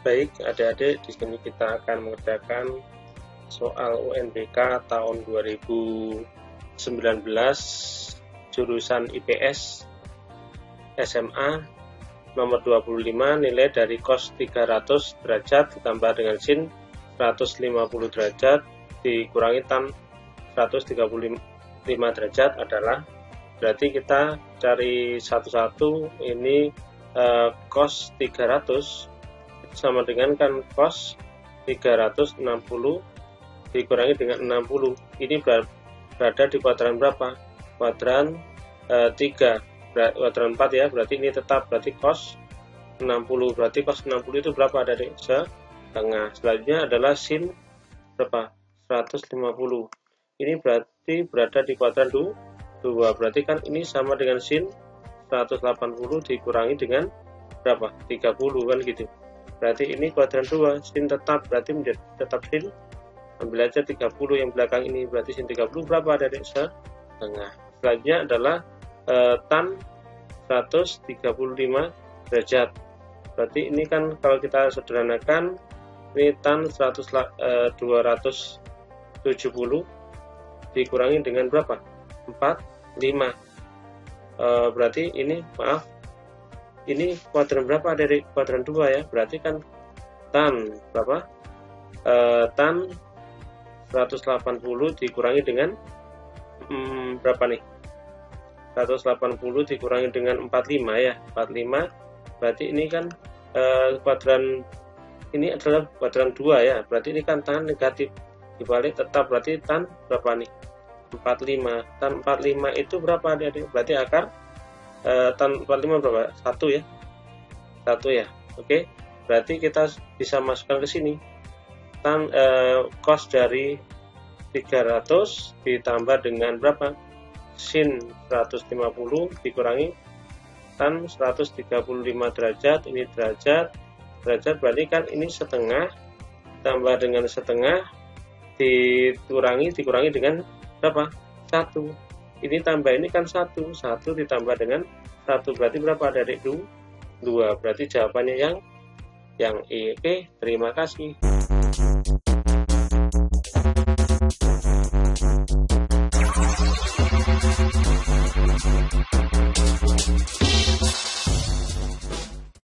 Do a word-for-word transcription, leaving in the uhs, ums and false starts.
Baik, adik-adik, di sini kita akan mengerjakan soal U N B K tahun dua ribu sembilan belas jurusan I P S S M A nomor dua puluh lima, nilai dari cos tiga ratus derajat ditambah dengan sin seratus lima puluh derajat dikurangi tan seratus tiga puluh lima derajat adalah, berarti kita cari satu-satu. Ini eh, cos tiga ratus sama dengan kan cos tiga ratus enam puluh dikurangi dengan enam puluh. Ini berada di kuadran berapa? Kuadran e, tiga, kuadran empat ya, berarti ini tetap, berarti cos enam puluh, berarti cos enam puluh itu berapa dari setengah. Selanjutnya adalah sin berapa? seratus lima puluh. Ini berarti berada di kuadran dua, berarti kan ini sama dengan sin seratus delapan puluh dikurangi dengan berapa? tiga puluh kan gitu. Berarti ini kuadran dua, sin tetap, berarti menjadi tetap sin. Ambil aja tiga puluh yang belakang ini, berarti sin tiga puluh berapa dari setengah. Selanjutnya adalah e, tan seratus tiga puluh lima derajat. Berarti ini kan kalau kita sederhanakan, ini tan seratus, e, dua ratus tujuh puluh dikurangi dengan berapa? empat puluh lima. E, berarti ini, maaf, ini kuadran berapa dari kuadran dua ya, berarti kan tan berapa? E, tan seratus delapan puluh dikurangi dengan hmm, berapa nih? seratus delapan puluh dikurangi dengan empat puluh lima ya, empat puluh lima. Berarti ini kan e, kuadran ini adalah kuadran dua ya, berarti ini kan tan negatif, dibalik tetap, berarti tan berapa nih? empat puluh lima. Tan empat puluh lima itu berapa adik-adik? Berarti akar Uh, tan empat puluh lima berapa? satu ya, satu ya. Oke, berarti kita bisa masukkan ke sini tan uh, cos dari tiga ratus ditambah dengan berapa? Sin seratus lima puluh dikurangi tan seratus tiga puluh lima derajat. Ini derajat, derajat berarti kan ini setengah, tambah dengan setengah dikurangi dikurangi dengan berapa? Satu. Ini tambah ini kan satu, satu ditambah dengan satu, berarti berapa dari dua? Berarti jawabannya yang yang E. Oke, terima kasih.